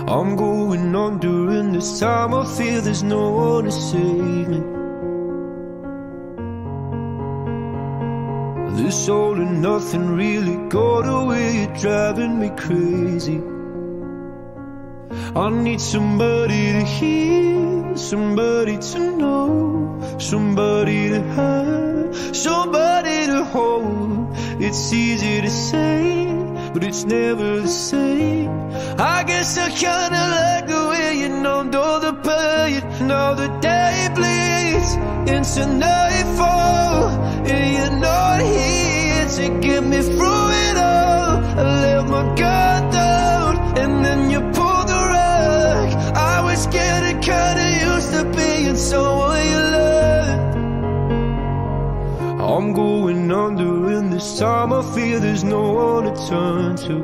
I'm going on during this time. I feel there's no one to save me. This all and nothing really got away, you're driving me crazy. I need somebody to hear, somebody to know, somebody to have, somebody to hold. It's easy to say, but it's never the same. I guess I kinda like the way you numbed all the pain. Now the day bleeds into nightfall, and you're not here to get me through it all. I let my guard down, and then you pulled the rug. I was getting kinda used to being someone you loved. I'm going under, and this time I feel there's no one to turn to.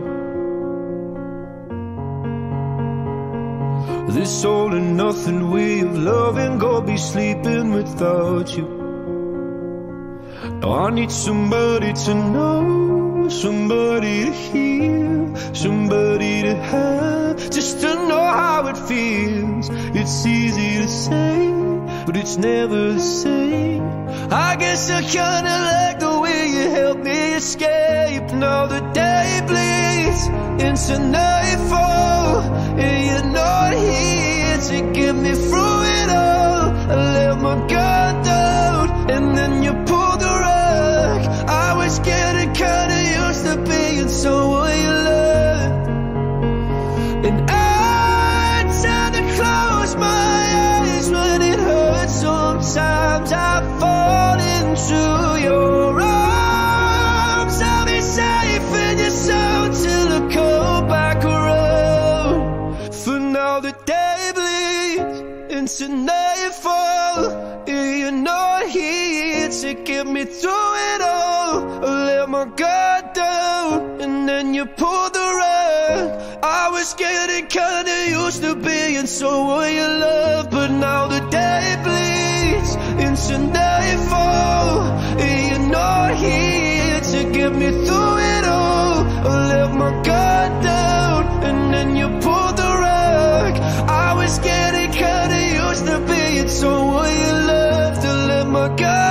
This all and nothing way of loving, gonna be sleeping without you. Now I need somebody to know, somebody to hear, somebody to have, just to know how it feels. It's easy to say, but it's never the same. I guess I kinda like the way you helped me escape. Now the day bleeds into nightfall, and you're not here to get me through it all. I let my guard down, and then you pulled the rug. I was getting kinda used to being someone you loved. And I tend to close my eyes when it hurts. Sometimes I fall into your arms. I'll be safe in your soul till I come back around. For now the day bleeds into nightfall, and you're not here to get me through it all. I let my guard down, and then you pulled the rug. I was getting kinda used to being someone you love, but now the day bleeds into nightfall, and you're not here to get me through it all. I let my guard down, and then you pulled the rug. I was getting kinda used to being someone you loved. I let my guard